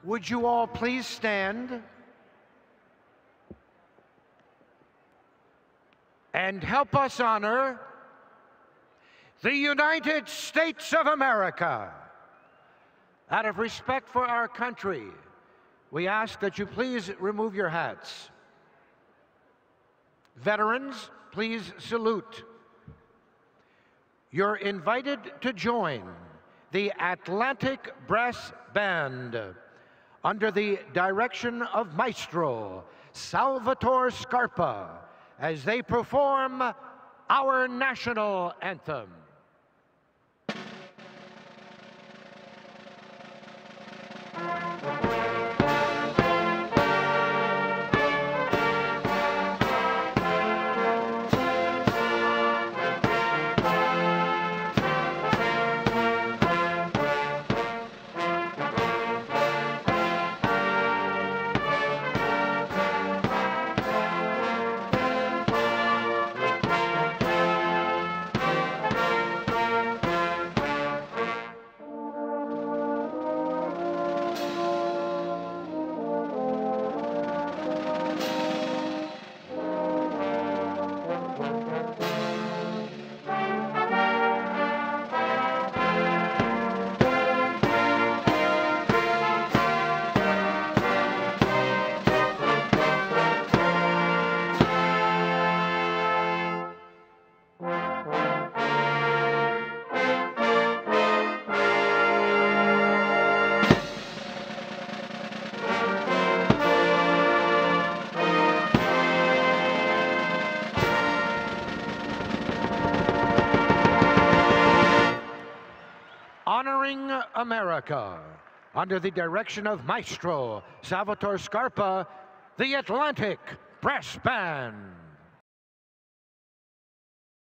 Would you all please stand and help us honor the United States of America? Out of respect for our country, we ask that you please remove your hats. Veterans, please salute. You're invited to join the Atlantic Brass Band under the direction of Maestro Salvatore Scarpa as they perform our national anthem. Honoring America, under the direction of Maestro Salvatore Scarpa, the Atlantic Brass Band.